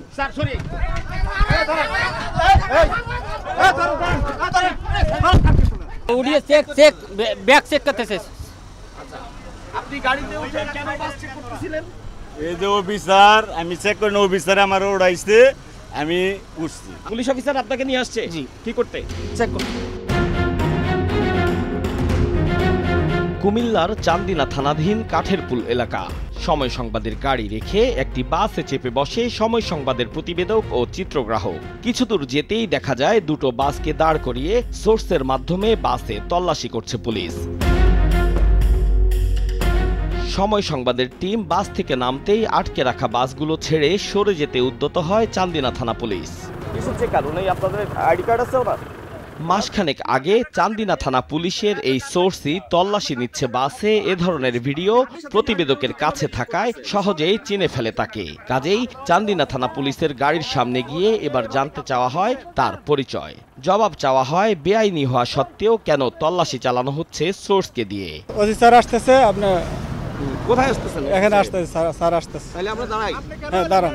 Bag check করতেছে। আপনি গাড়িতে উঠে কেন বাস চেক করতেছিলেন? এই যে অফিসার, আমি চেক করি না, অফিসার আমার উড়াইছে, আমি উঠছি। পুলিশ অফিসার আপনাকে নিয়ে আসছে? জি। কি করতে? চেক করতে। কুমিল্লার চান্দিনা থানাধীন কাঠেরপুল এলাকা। সময় সংবাদের গাড়ি রেখে একটি বাসে চেপে বসে সময় সংবাদের প্রতিবেদক ও চিত্রগ্রাহক। কিছু দূর যেতেই দেখা যায় দুটো বাসকে দাঁড় করিয়ে সোর্সের মাধ্যমে বাসে তল্লাশি করছে পুলিশ। সময় সংবাদের টিম বাস থেকে নামতেই আটকে রাখা বাসগুলো ছেড়ে সরে যেতে উদ্যত হয় চান্দিনা থানা পুলিশ। আপনাদের আইডি কার্ড আছে ওনার? মাসখানেক আগে চান্দিনা থানা পুলিশের এই সোর্সই তল্লাশি নিচ্ছে বাসে এ ধরনের ভিডিও প্রতিবেদকের কাছে থাকায় সহজেই চিনে ফেলে তাকে। কাজেই চান্দিনা থানা পুলিশের গাড়ির সামনে গিয়ে এবার জানতে চাওয়া হয় তার পরিচয়। জবাব চাওয়া হয় বেআইনি হওয়া সত্ত্বেও কেন তল্লাশি চালানো হচ্ছে সোর্সকে দিয়ে। স্যার আসতেছে, আপনি কোথায় আসতেছেন? এখানে আসতেছে, স্যার আসতেছে। তাহলে আমরা দাঁড়াই। হ্যাঁ, দাঁড়ান।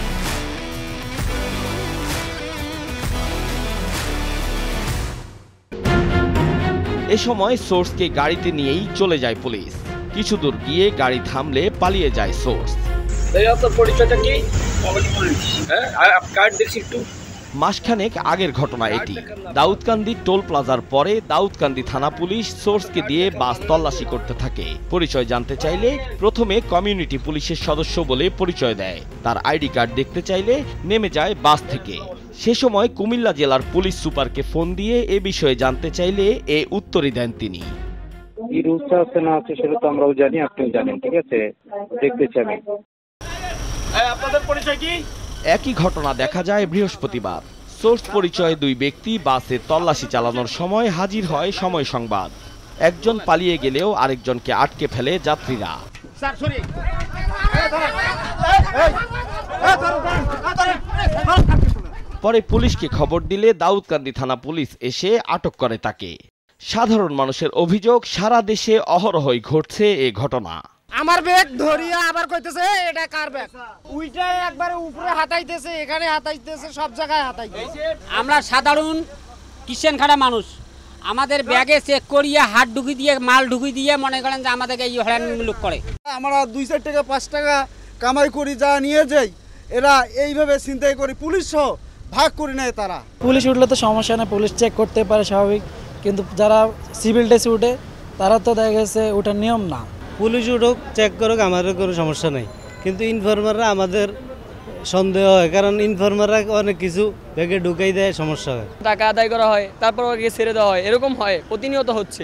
এ সময় সোর্সকে গাড়িতে নিয়েই চলে যায় পুলিশ। কিছু দূর গিয়ে গাড়ি থামলে পালিয়ে যায় সোর্স। আপনার পরিচয়টা কি? হ্যাঁ, কার্ড দেখছি একটু। মাসখানেক আগের ঘটনা এটি। দাউদকান্দি টোল প্লাজার পরে দাউদকান্দি থানা পুলিশ সোর্সকে দিয়ে বাস তল্লাশি করতে থাকে। পরিচয় জানতে চাইলে প্রথমে কমিউনিটি পুলিশের সদস্য বলে পরিচয় দেয়। তার আইডি কার্ড দেখতে চাইলে নেমে যায় বাস থেকে। সে সময় কুমিল্লা জেলার পুলিশ সুপারকে ফোন দিয়ে এ বিষয়ে জানতে চাইলে এ উত্তরই দেন তিনি। কি রুলস আছে না আছে সেটা তো আমরাও জানি, আপনিও জানেন, ঠিক আছে, দেখতে চাই। আপনাদের পরিচয় কি? একই ঘটনা দেখা যায় বৃহস্পতিবার। সোর্স পরিচয় দুই ব্যক্তি বাসে তল্লাশি চালানোর সময় হাজির হয় সময় সংবাদ। একজন পালিয়ে গেলেও আরেকজনকে আটকে ফেলে যাত্রীরা। পরে পুলিশকে খবর দিলে দাউদকান্দি থানা পুলিশ এসে আটক করে তাকে। সাধারণ মানুষের অভিযোগ, সারা দেশে অহরহই ঘটছে এ ঘটনা। আমার ব্যাগ ধরিয়া আবার কইতেছে এটা কার ব্যাগ, উইটা একবারে উপরে হাতাইতেছে, এখানে হাতাইতেছে, সব জায়গায় হাতাইতেছে। আমরা সাধারণ কিষেন খাড়া মানুষ, আমাদের ব্যাগে চেক করিয়ে হাত ঢুকি দিয়ে মাল ঢুকি দিয়ে মনে করেন যে আমাদেরকে এই হয়রানিমূলক করে। আমরা 2-4 টাকা 5 টাকা কামাই করি, যা নিয়ে যাই, এরা এইভাবে চিন্তাই করি, পুলিশ সহ ভাগ করে নেয় তারা। পুলিশ উঠলে তো সমস্যা নেই, পুলিশ চেক করতে পারে স্বাভাবিক, কিন্তু যারা সিভিল ড্রেসে উঠে তারা তো দেখা গেছে ওটার নিয়ম না। পুলিশ উঠুক, চেক করুক, আমাদের কোনো সমস্যা নেই, কিন্তু ইনফরমাররা আমাদের সন্দেহ হয়, কারণ ইনফরমাররা অনেক কিছু ব্যাগে ঢুকাই দেয়, সমস্যা হয়। টাকা আদায় করা হয়, তারপর ওকে ছেড়ে দেওয়া হয়, এরকম হয়, প্রতিনিয়ত হচ্ছে।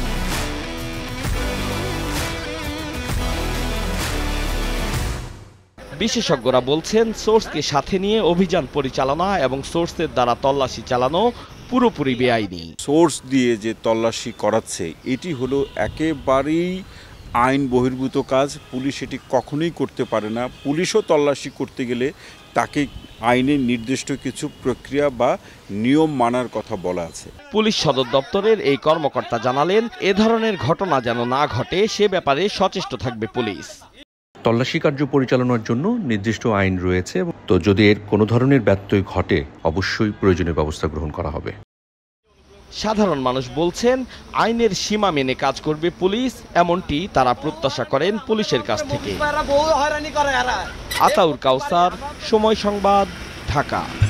বিশেষজ্ঞরা বলছেন সোর্সকে সাথে নিয়ে অভিযান পরিচালনা এবং সোর্সের দ্বারা তল্লাশি চালানো পুরোপুরি বেআইনি। সোর্স দিয়ে যে তল্লাশি করাচ্ছে এটি হলো একেবারেই আইন বহির্ভূত কাজ। পুলিশ এটি কখনোই করতে পারে না। পুলিশও তল্লাশি করতে গেলে তাকে আইনের নির্দিষ্ট কিছু প্রক্রিয়া বা নিয়ম মানার কথা বলা আছে। পুলিশ সদর দপ্তরের এই কর্মকর্তা জানালেন, এ ধরনের ঘটনা যেন না ঘটে সে ব্যাপারে সচেষ্ট থাকবে পুলিশ। তল্লাশি কার্য পরিচালনার জন্য নির্দিষ্ট আইন রয়েছে, তো যদি এর কোনো ধরনের ব্যত্যয় ঘটে অবশ্যই প্রয়োজনীয় ব্যবস্থা গ্রহণ করা হবে। সাধারণ মানুষ বলছেন আইনের সীমা মেনে কাজ করবে পুলিশ, এমনটি তারা প্রত্যাশা করেন পুলিশের কাছ থেকে। আতাউর কাউসার, সময় সংবাদ, ঢাকা।